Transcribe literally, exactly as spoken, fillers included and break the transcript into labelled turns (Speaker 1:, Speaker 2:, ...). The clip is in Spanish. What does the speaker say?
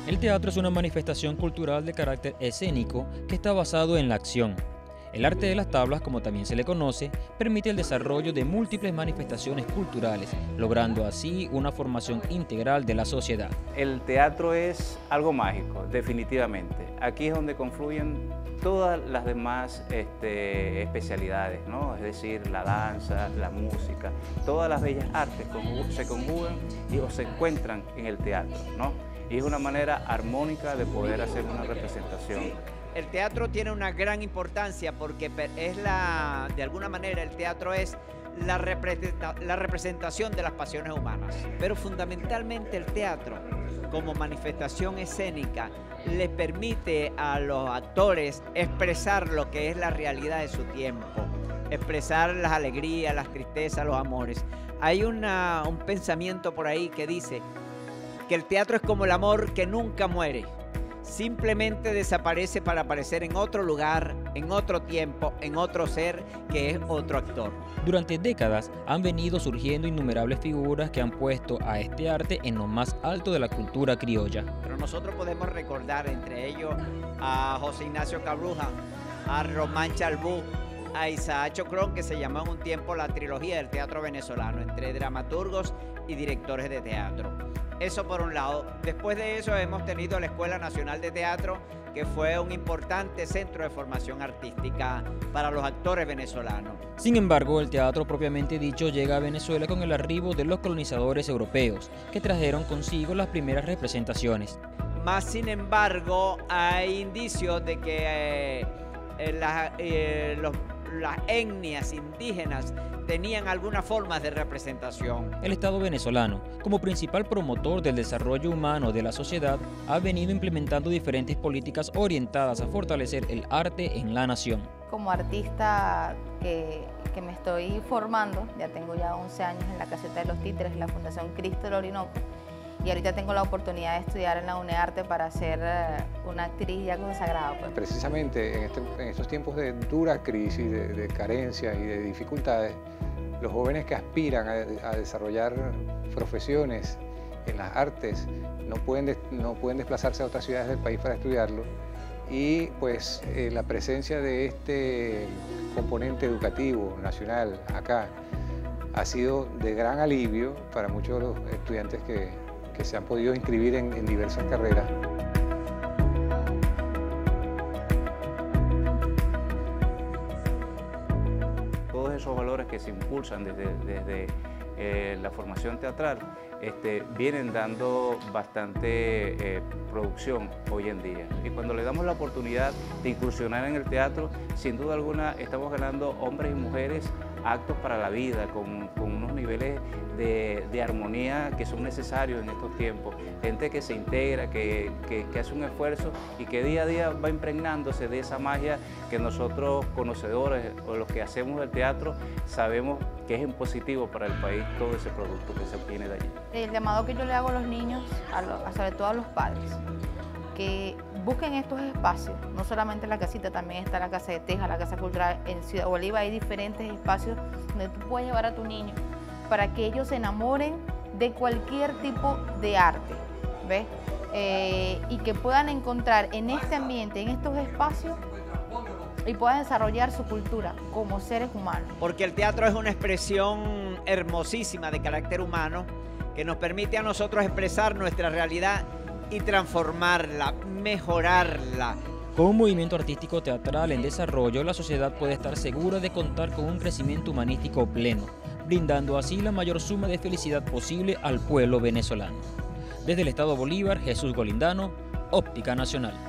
Speaker 1: El teatro es una manifestación cultural de carácter escénico que está basado en la acción. El arte de las tablas, como también se le conoce, permite el desarrollo de múltiples manifestaciones culturales, logrando así una formación integral de la sociedad.
Speaker 2: El teatro es algo mágico, definitivamente. Aquí es donde confluyen todas las demás este, especialidades, ¿no? Es decir, la danza, la música, todas las bellas artes se conjugan y o se encuentran en el teatro, ¿no? Y es una manera armónica de poder hacer una representación.
Speaker 3: Sí. El teatro tiene una gran importancia porque es la, de alguna manera el teatro es la, representa, la representación de las pasiones humanas. Pero fundamentalmente el teatro, como manifestación escénica, le permite a los actores expresar lo que es la realidad de su tiempo, expresar las alegrías, las tristezas, los amores. Hay una, un pensamiento por ahí que dice que el teatro es como el amor que nunca muere. Simplemente desaparece para aparecer en otro lugar, en otro tiempo, en otro ser que es otro actor.
Speaker 1: Durante décadas han venido surgiendo innumerables figuras que han puesto a este arte en lo más alto de la cultura criolla.
Speaker 3: Pero nosotros podemos recordar entre ellos a José Ignacio Cabruja, a Román Chalbú, a Isaac Chocrón, que se llamó en un tiempo la trilogía del teatro venezolano, entre dramaturgos y directores de teatro. Eso por un lado. Después de eso hemos tenido la Escuela Nacional de Teatro, que fue un importante centro de formación artística para los actores venezolanos.
Speaker 1: Sin embargo, el teatro propiamente dicho llega a Venezuela con el arribo de los colonizadores europeos, que trajeron consigo las primeras representaciones.
Speaker 3: Más sin embargo, hay indicios de que eh, la, eh, los, las etnias indígenas tenían algunas formas de representación.
Speaker 1: El Estado venezolano, como principal promotor del desarrollo humano de la sociedad, ha venido implementando diferentes políticas orientadas a fortalecer el arte en la nación.
Speaker 4: Como artista que, que me estoy formando, ya tengo ya once años en la Caseta de los Títeres, en la Fundación Cristo del Orinoco, y ahorita tengo la oportunidad de estudiar en la UNEARTE para ser una actriz ya consagrada. Pues.
Speaker 5: Precisamente en, este, en estos tiempos de dura crisis, de, de carencia y de dificultades, los jóvenes que aspiran a, a desarrollar profesiones en las artes no pueden, de, no pueden desplazarse a otras ciudades del país para estudiarlo, y pues eh, la presencia de este componente educativo nacional acá ha sido de gran alivio para muchos de los estudiantes que, que se han podido inscribir en, en diversas carreras.
Speaker 2: Todos esos valores que se impulsan desde, desde eh, la formación teatral este, vienen dando bastante eh, producción hoy en día. Y cuando le damos la oportunidad de incursionar en el teatro, sin duda alguna estamos ganando hombres y mujeres actos para la vida, con, con unos niveles de, de armonía que son necesarios en estos tiempos. Gente que se integra, que, que, que hace un esfuerzo y que día a día va impregnándose de esa magia que nosotros, conocedores o los que hacemos el teatro, sabemos que es en positivo para el país todo ese producto que se obtiene de allí.
Speaker 4: El llamado que yo le hago a los niños, a lo, a sobre todo a los padres, que busquen estos espacios, no solamente la casita, también está la Casa de Teja, la Casa Cultural. En Ciudad Bolívar hay diferentes espacios donde tú puedes llevar a tu niño para que ellos se enamoren de cualquier tipo de arte, ¿ves? Eh, y que puedan encontrar en este ambiente, en estos espacios, y puedan desarrollar su cultura como seres humanos.
Speaker 3: Porque el teatro es una expresión hermosísima de carácter humano que nos permite a nosotros expresar nuestra realidad y transformarla, mejorarla.
Speaker 1: Con un movimiento artístico teatral en desarrollo, la sociedad puede estar segura de contar con un crecimiento humanístico pleno, brindando así la mayor suma de felicidad posible al pueblo venezolano. Desde el Estado Bolívar, Jesús Golindano, Óptica Nacional.